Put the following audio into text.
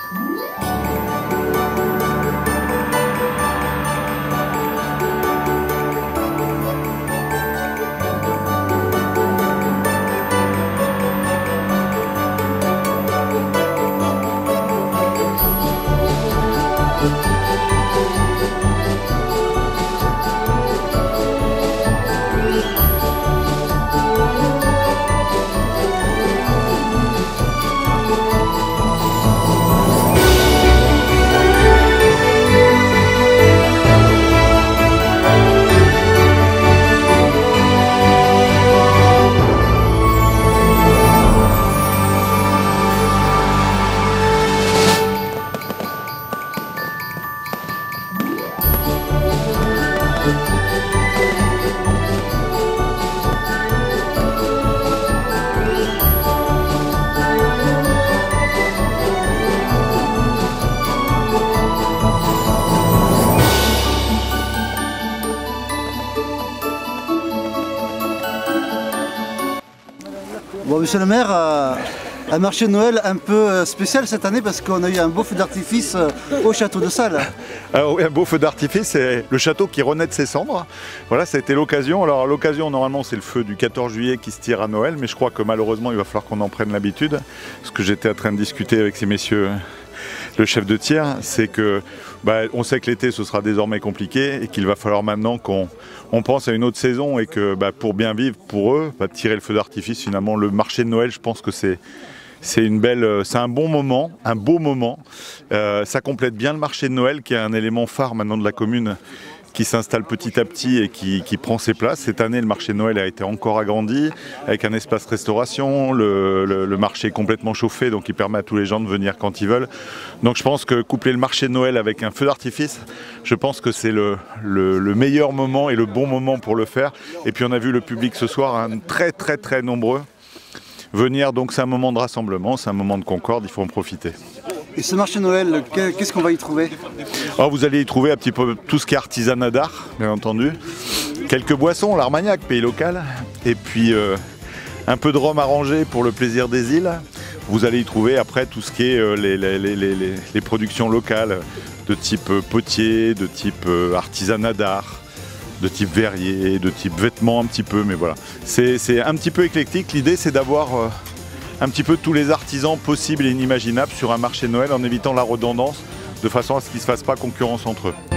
Bon, monsieur le maire, un marché de Noël un peu spécial cette année parce qu'on a eu un beau feu d'artifice au château de Salles. Alors oui, un beau feu d'artifice, c'est le château qui renaît de ses cendres. Voilà, ça a été l'occasion. Alors l'occasion, normalement, c'est le feu du 14 juillet qui se tire à Noël, mais je crois que malheureusement, il va falloir qu'on en prenne l'habitude. Ce que j'étais en train de discuter avec ces messieurs, le chef de tir, c'est que on sait que l'été ce sera désormais compliqué et qu'il va falloir maintenant qu'on pense à une autre saison et que pour bien vivre pour eux, tirer le feu d'artifice, finalement le marché de Noël, je pense que c'est un bon moment, un beau moment. Ça complète bien le marché de Noël qui est un élément phare maintenant de la commune qui s'installe petit à petit et qui prend ses places. Cette année, le marché de Noël a été encore agrandi avec un espace restauration, le marché est complètement chauffé, donc il permet à tous les gens de venir quand ils veulent. Donc je pense que coupler le marché de Noël avec un feu d'artifice, je pense que c'est le meilleur moment et le bon moment pour le faire. Et puis on a vu le public ce soir, très nombreux venir, donc c'est un moment de rassemblement, c'est un moment de concorde, il faut en profiter. Et ce marché de Noël, qu'est-ce qu'on va y trouver? Alors vous allez y trouver un petit peu tout ce qui est artisanat d'art, bien entendu. Quelques boissons, l'Armagnac, pays local. Et puis un peu de rhum arrangé pour le plaisir des îles. Vous allez y trouver après tout ce qui est les productions locales de type potier, de type artisanat d'art, de type verrier, de type vêtements un petit peu, mais voilà. C'est un petit peu éclectique. L'idée c'est d'avoir un petit peu tous les artisans possibles et inimaginables sur un marché de Noël en évitant la redondance, de façon à ce qu'ils ne se fassent pas concurrence entre eux.